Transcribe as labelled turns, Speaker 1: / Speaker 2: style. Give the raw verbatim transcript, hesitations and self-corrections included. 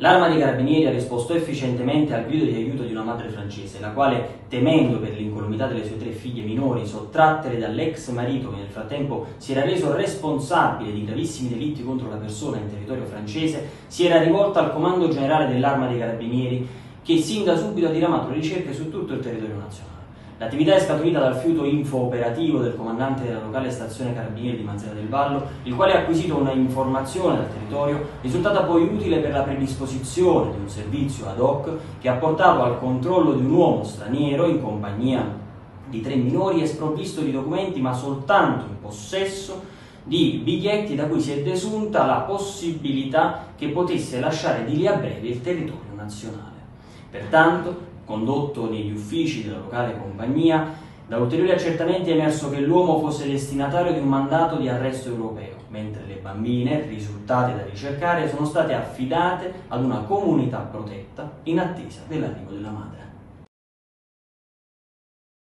Speaker 1: L'Arma dei Carabinieri ha risposto efficientemente al grido di aiuto di una madre francese, la quale, temendo per l'incolumità delle sue tre figlie minori sottrattere dall'ex marito che nel frattempo si era reso responsabile di gravissimi delitti contro la persona in territorio francese, si era rivolta al Comando Generale dell'Arma dei Carabinieri, che sin da subito ha diramato ricerche su tutto il territorio nazionale. L'attività è scaturita dal fiuto info-operativo del comandante della locale stazione Carabinieri di Mazara del Vallo, il quale ha acquisito una informazione dal territorio, risultata poi utile per la predisposizione di un servizio ad hoc che ha portato al controllo di un uomo straniero in compagnia di tre minori e sprovvisto di documenti, ma soltanto in possesso di biglietti da cui si è desunta la possibilità che potesse lasciare di lì a breve il territorio nazionale. Pertanto, condotto negli uffici della locale compagnia, da ulteriori accertamenti è emerso che l'uomo fosse destinatario di un mandato di arresto europeo, mentre le bambine, risultate da ricercare, sono state affidate ad una comunità protetta in attesa dell'arrivo della madre.